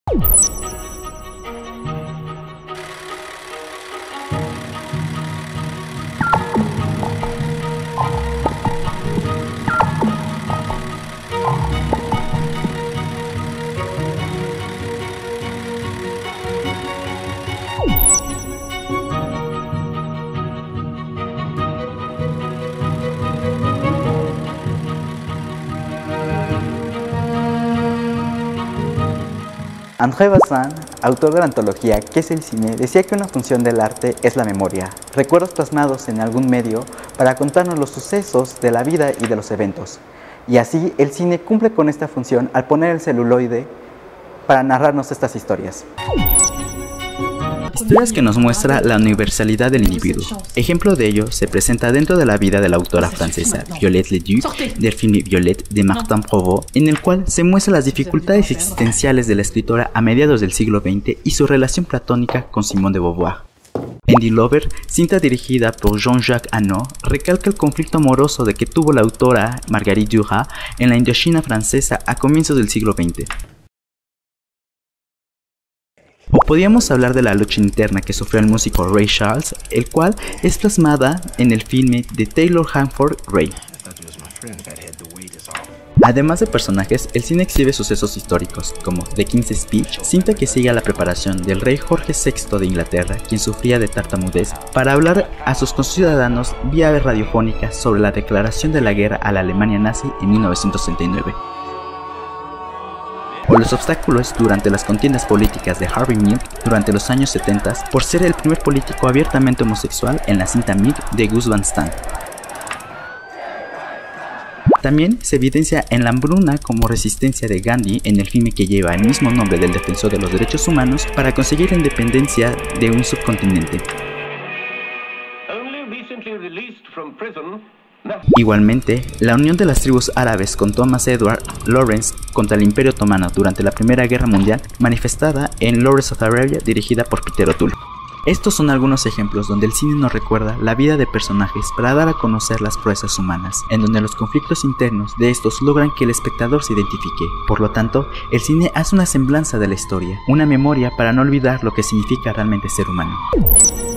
André Bazin, autor de la antología ¿Qué es el cine?, decía que una función del arte es la memoria, recuerdos plasmados en algún medio para contarnos los sucesos de la vida y de los eventos. Y así el cine cumple con esta función al poner el celuloide para narrarnos estas historias. Historias que nos muestra la universalidad del individuo. Ejemplo de ello se presenta dentro de la vida de la autora francesa Violette Leduc, del film Violette de Martin Provost, en el cual se muestran las dificultades existenciales de la escritora a mediados del siglo XX y su relación platónica con Simone de Beauvoir. Andy Lover, cinta dirigida por Jean-Jacques Annaud, recalca el conflicto amoroso de que tuvo la autora Marguerite Duras en la Indochina francesa a comienzos del siglo XX. O podríamos hablar de la lucha interna que sufrió el músico Ray Charles, el cual es plasmada en el filme de Taylor Hammond Ray. Además de personajes, el cine exhibe sucesos históricos, como The King's Speech, cinta que sigue a la preparación del rey Jorge VI de Inglaterra, quien sufría de tartamudez, para hablar a sus conciudadanos vía radiofónica sobre la declaración de la guerra a la Alemania nazi en 1939. O los obstáculos durante las contiendas políticas de Harvey Milk durante los años 70 por ser el primer político abiertamente homosexual en la cinta Milk de Gus Van Sant. También se evidencia en la hambruna como resistencia de Gandhi en el filme que lleva el mismo nombre del defensor de los derechos humanos para conseguir la independencia de un subcontinente. Igualmente, la unión de las tribus árabes con Thomas Edward Lawrence contra el Imperio Otomano durante la Primera Guerra Mundial, manifestada en Lawrence of Arabia, dirigida por Peter O'Toole. Estos son algunos ejemplos donde el cine nos recuerda la vida de personajes para dar a conocer las proezas humanas, en donde los conflictos internos de estos logran que el espectador se identifique. Por lo tanto, el cine hace una semblanza de la historia, una memoria para no olvidar lo que significa realmente ser humano.